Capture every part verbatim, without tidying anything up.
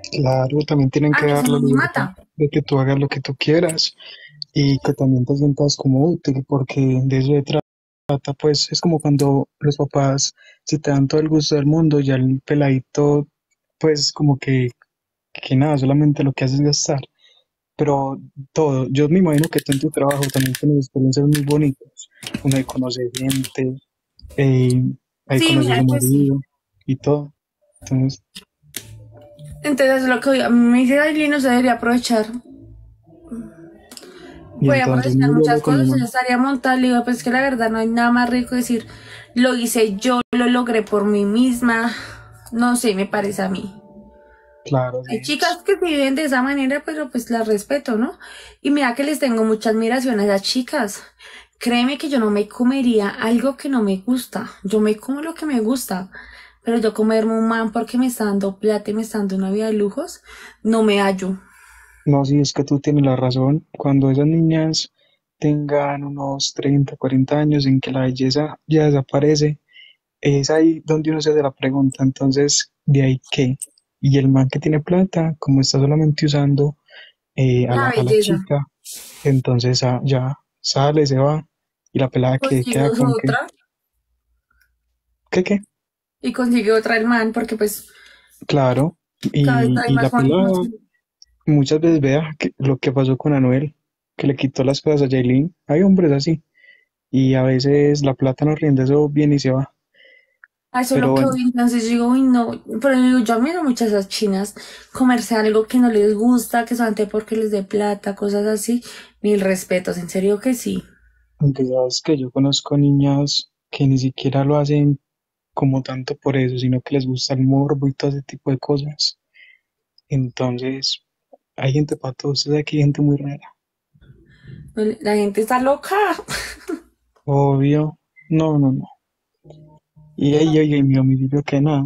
Claro, también tienen A que mí eso dar la no me libertad mata. de que tú hagas lo que tú quieras y que también te sientas como útil, porque de eso se trata, pues es como cuando los papás, si te dan todo el gusto del mundo, ya el peladito, pues como que, que nada, solamente lo que haces es gastar. Pero todo, yo me imagino que tú en tu trabajo también tienes experiencias muy bonitas, uno ahí conoce gente, eh, ahí Sí, conoce a mira su que sí. marido y todo. Entonces, Entonces lo que hoy a mí me dice Aileen no se debería aprovechar. y Voy a entonces aprovechar no vuelve muchas con mi cosas, ella mamá. estaría montada, le digo, pues que la verdad no hay nada más rico decir, lo hice yo, lo logré por mí misma. No sé, me parece a mí. Claro, así Hay es. chicas que viven de esa manera, pero pues las respeto, ¿no? Y mira que les tengo mucha admiración a las chicas. Créeme que yo no me comería algo que no me gusta. Yo me como lo que me gusta. Pero yo comerme un man porque me está dando plata y me está dando una vida de lujos, no me hallo. No, sí, es que tú tienes la razón. Cuando esas niñas tengan unos treinta, cuarenta años en que la belleza ya desaparece, es ahí donde uno se hace la pregunta. Entonces, ¿de ahí qué? Y el man que tiene plata, como está solamente usando eh, a la, La a la belleza. chica, entonces ah, ya sale, se va. Y la pelada que Consigue queda con qué, otra ¿qué qué? y consigue otra el man porque pues Claro. cada vez Y, hay y la más, más, más. pelada muchas veces vea que, lo que pasó con Anuel, que le quitó las cosas a Yailin. Hay hombres así. Y a veces la plata no rinde, eso viene y se va. A eso es Pero lo que bueno, voy, entonces digo, uy, no, pero digo, yo admiro muchas esas chinas, comerse algo que no les gusta, que solamente porque les dé plata, cosas así, mil respetos, en serio que sí. aunque sabes que yo conozco niñas que ni siquiera lo hacen como tanto por eso, sino que les gusta el morbo y todo ese tipo de cosas. Entonces, hay gente para todo, usted sabe que hay gente muy rara. La gente está loca. Obvio, no, no, no. Y ahí, ahí, mi homicidio que nada.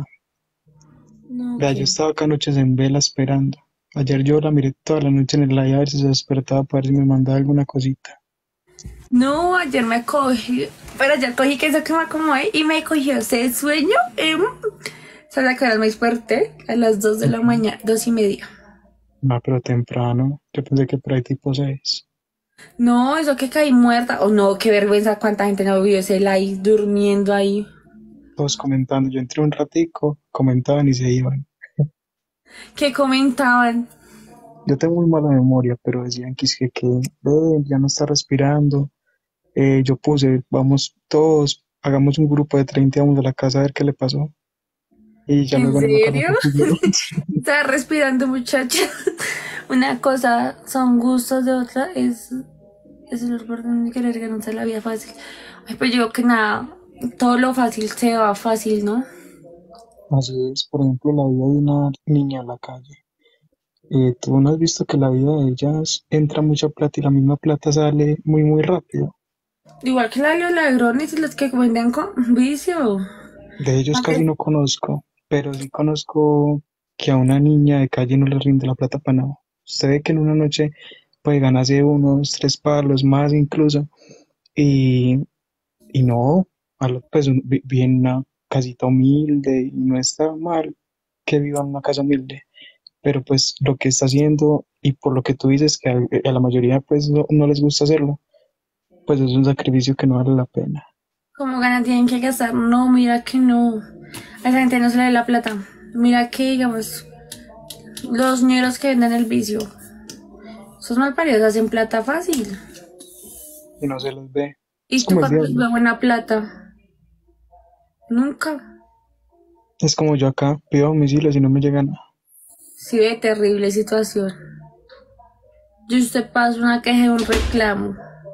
No, Vea, yo que. estaba acá anoches en vela esperando. Ayer yo la miré toda la noche en el live a ver si se despertaba para ver si me mandaba alguna cosita. No, ayer me cogí, pero ayer cogí que eso que me acomodé y me cogió ese sueño. Eh, ¿Sabes a qué hora me desperté? A las dos de la Ujú. mañana, dos y media. Ah, pero temprano. Yo pensé que por ahí tipo seis. No, eso que caí muerta. Oh, no, qué vergüenza cuánta gente no vio ese live durmiendo ahí. Todos comentando. Yo entré un ratico, comentaban y se iban. ¿Qué comentaban? Yo tengo muy mala memoria, pero decían que, es que, que eh, ya no está respirando. Eh, yo puse, vamos todos, hagamos un grupo de treinta y vamos a la casa a ver qué le pasó. Y ya ¿En luego no me acuerdo serio? qué pusieron. Estaba respirando, muchacha. Una cosa son gustos, de otra es, es el orden de querer ganarse la vida fácil. Ay, pues yo digo que nada, todo lo fácil se va fácil, ¿no? Así es, por ejemplo, la vida de una niña en la calle. Eh, tú no has visto que la vida de ellas entra mucha plata y la misma plata sale muy, muy rápido. Igual que la de los ladrones y los que venden con vicio. De ellos ¿Para qué? casi no conozco, pero sí conozco que a una niña de calle no le rinde la plata para nada. Usted ve que en una noche puede ganarse unos tres palos más incluso, y, y no, a lo- pues un- vi- vive en una casita humilde y no está mal que viva en una casa humilde, pero pues lo que está haciendo y por lo que tú dices que a, a la mayoría pues no, no les gusta hacerlo, pues es un sacrificio que no vale la pena. ¿Cómo ganan? Tienen que gastar. No, mira que no. A esa gente no se le da la plata. Mira que, digamos, los ñeros que venden el vicio. Esos malparidos hacen plata fácil. Y no se les ve. Es ¿Y tú como el cuando les diablo. da buena plata? Nunca. Es como yo acá pido domicilio si no me llega nada. Sí, ve terrible situación. Yo usted pasa una queja de un reclamo.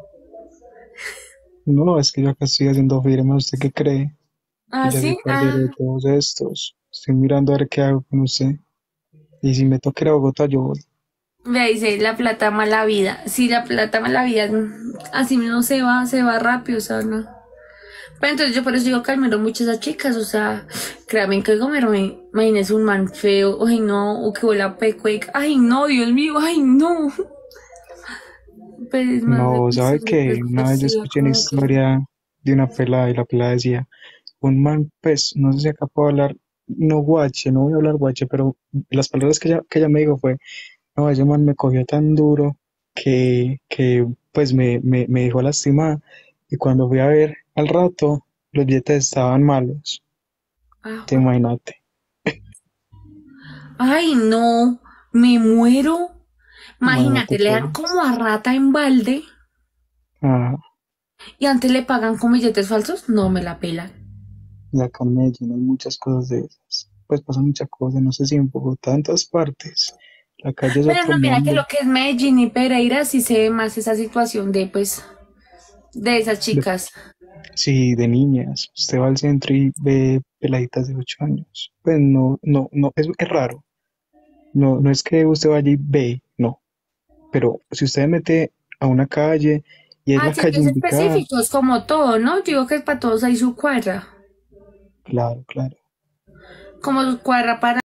No, es que yo acá estoy haciendo firmas, ¿usted qué cree? Que ¿Ah, ya soy sí? parcero de Ah. todos estos. Estoy mirando a ver qué hago con usted. Y si me toca ir a Bogotá, yo voy. Vea, dice, la plata mala vida. Sí, la plata mala vida, mm, así mismo se va, se va rápido, o sea, no. Pero entonces yo por eso digo que admiro mucho a esas chicas, o sea, créanme que comerme, imagínese un man feo, ay no, o que huele a pecuec, ay no, Dios mío, ay no. Pues es más de No, ¿sabe gustos, de qué? Una vez yo perspectiva, escuché una como que. historia de una pelada y la pelada decía, un man, pues, no sé si acá puedo hablar no guache, no voy a hablar guache, pero las palabras que ella, que ella me dijo fue, no, ese man me cogió tan duro que, que pues me, me, me dejó lastimada. Y cuando fui a ver al rato, los billetes estaban malos. Ah, Te jue- imagínate. Ay, no, me muero. Imagínate Imagínate, le dan pues. como a rata en balde Ah, y antes le pagan con billetes falsos. No me la pelan. y acá en Medellín hay muchas cosas de esas. Pues pasan muchas cosas, no sé si en Bogotá, en todas partes. La calle es Pero otro no, mira que mundo. lo que es Medellín y Pereira sí se ve más esa situación de, pues, de esas De- chicas. sí, de niñas. Usted va al centro y ve peladitas de ocho años. Pues no, no, no, es, es raro. No, no es que usted vaya y ve, no. Pero si usted mete a una calle y es Ah, la calle sitios indicada, específicos, como todo, ¿no? Yo digo que para todos hay su cuadra. claro, claro. Como su cuadra para